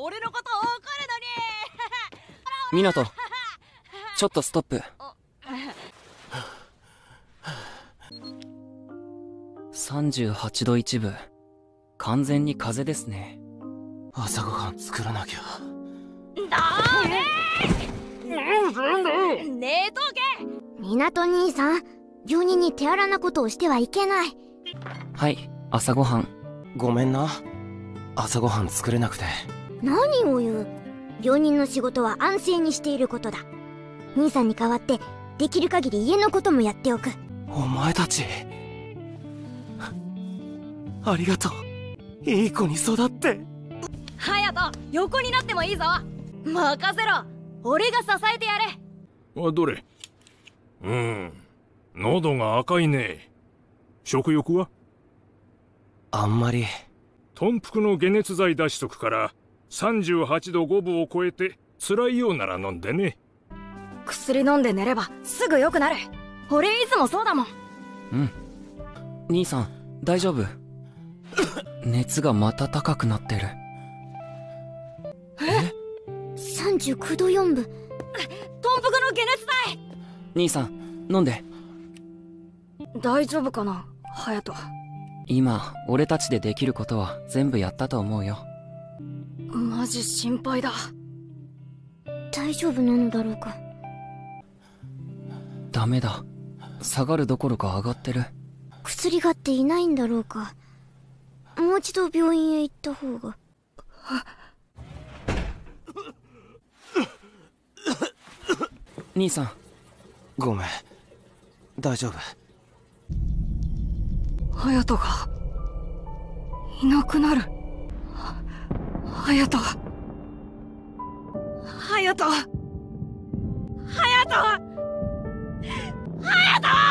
俺のこと怒るミナト、ちょっとストップ。38度1分、完全に風邪ですね。 朝ごはん作らなきゃ。 だめー寝とけ。 港兄さん、病人に手荒なことをしてはいけない。 はい、朝ごはん。 ごめんな、朝ごはん作れなくて。 何を言う。病人の仕事は安静にしていることだ。兄さんに代わってできる限り家のこともやっておく。 お前たちありがとう。いい子に育って。 隼人、横になってもいいぞ。任せろ、俺が支えてやれ。 どれ。喉が赤いね。食欲は？ あんまり。 豚腹の解熱剤出しとくから38度5分を超えて辛いようなら飲んでね。 薬飲んで寝ればすぐ良くなる。俺いつもそうだもん。 兄さん、大丈夫？熱がまた高くなってる。 39度4分。 豚腹の解熱剤。 兄さん、飲んで。 大丈夫かな、隼人。 今、俺たちでできることは全部やったと思うよ。 マジ心配だ。 大丈夫なのだろうか。 ダメだ。下がるどころか上がってる。 薬がっていないんだろうか。もう一度病院へ行った方が。 兄さん。 ごめん、大丈夫。 隼人がいなくなる。隼人、隼人、隼人、隼人。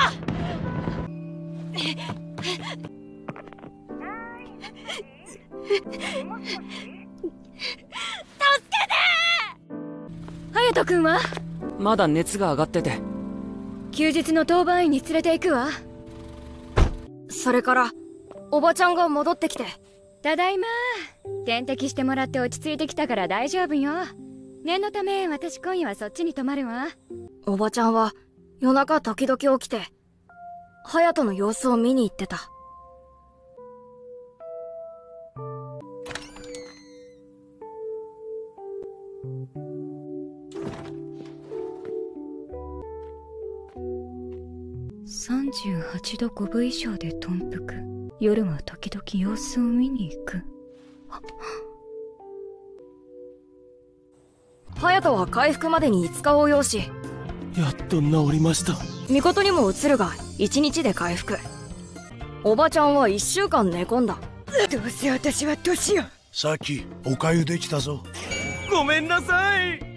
隼人君は？ まだ熱が上がってて。 休日の当番員に連れて行くわ。 それからおばちゃんが戻ってきて。 ただいま。点滴してもらって落ち着いてきたから大丈夫よ。念のため私今夜はそっちに泊まるわ。 おばちゃんは夜中時々起きて隼人の様子を見に行ってた。 38度5分以上で豚腹。夜は時々様子を見に行く。 隼人は回復までに5日を要し、 やっと治りました。 巫女にも移るが1日で回復。おばちゃんは1週間寝込んだ。 どうせ私は年よ。 さっきおかゆできたぞ。 ごめんなさい。